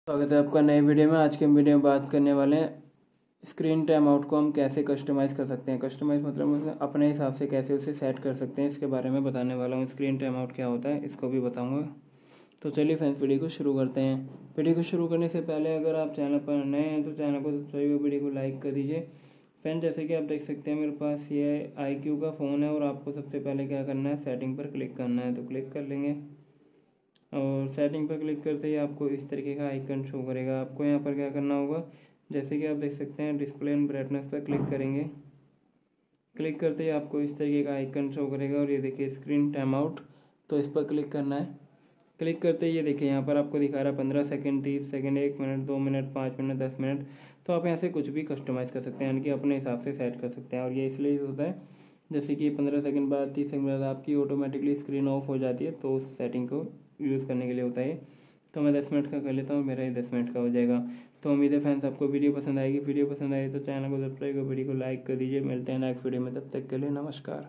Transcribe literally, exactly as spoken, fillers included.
स्वागत है आपका नए वीडियो में। आज के वीडियो में बात करने वाले हैं स्क्रीन टाइम आउट को हम कैसे कस्टमाइज़ कर सकते हैं। कस्टमाइज़ मतलब मतलब अपने हिसाब से कैसे उसे सेट कर सकते हैं, इसके बारे में बताने वाला हूँ। स्क्रीन टाइम आउट क्या होता है इसको भी बताऊँगा। तो चलिए फ्रेंड्स, वीडियो को शुरू करते हैं। वीडियो को शुरू करने से पहले अगर आप चैनल पर नए हैं तो चैनल को सब्सक्राइब, वीडियो को लाइक कर दीजिए। फ्रेंड, जैसे कि आप देख सकते हैं मेरे पास ये आई क्यू का फ़ोन है और आपको सबसे पहले क्या करना है, सेटिंग पर क्लिक करना है। तो क्लिक कर लेंगे और सेटिंग पर क्लिक करते ही आपको इस तरीके का आइकन शो करेगा। आपको यहाँ पर क्या करना होगा, जैसे कि आप देख सकते हैं डिस्प्ले एंड ब्राइटनेस पर क्लिक करेंगे। क्लिक करते ही आपको इस तरीके का आइकन शो करेगा और ये देखिए स्क्रीन टाइम आउट, तो इस पर क्लिक करना है। क्लिक करते ही ये देखिए यहाँ पर आपको दिखा रहा है पंद्रह सेकंड, तीस सेकंड, एक मिनट, दो मिनट, पाँच मिनट, दस मिनट। तो आप यहाँ से कुछ भी कस्टमाइज़ कर सकते हैं, यानी कि अपने हिसाब से सेट कर सकते हैं। और ये इसलिए होता है जैसे कि पंद्रह सेकंड बाद, तीस सेकंड बाद आपकी ऑटोमेटिकली स्क्रीन ऑफ हो जाती है, तो उस सेटिंग को यूज़ करने के लिए होता है। तो मैं दस मिनट का कर लेता हूँ, मेरा ये दस मिनट का हो जाएगा। तो उम्मीद है फ्रेंड्स आपको वीडियो पसंद आएगी। वीडियो पसंद आए तो चैनल को सब्सक्राइब कर, वीडियो को लाइक कर दीजिए। मिलते हैं नेक्स्ट वीडियो में, तब तक के लिए नमस्कार।